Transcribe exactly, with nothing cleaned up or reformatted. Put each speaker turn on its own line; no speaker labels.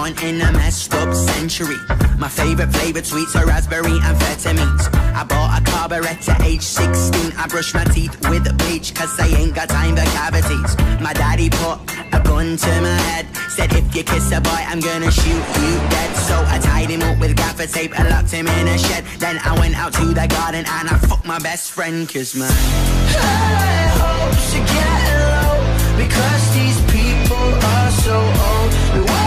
born in a messed up century. My favourite flavoured sweets are raspberry and amphetamines. I bought a carburet at age sixteen. I brush my teeth with bleach cause I ain't got time for cavities. My daddy put a gun to my head, said if you kiss a boy I'm gonna shoot you dead. So I tied him up with gaffer tape and locked him in a shed. Then I went out to the garden and I fucked my best friend. Cause my high hopes are getting low because these people are so old.